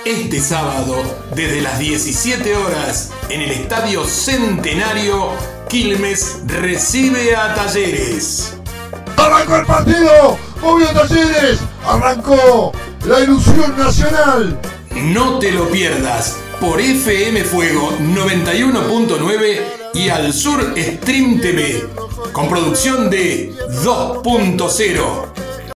Este sábado, desde las 17 horas, en el Estadio Centenario, Quilmes recibe a Talleres. ¡Arrancó el partido! ¡Movió Talleres! ¡Arrancó la ilusión nacional! No te lo pierdas por FM Fuego 91.9 y Al Sur Stream TV, con producción de 2.0.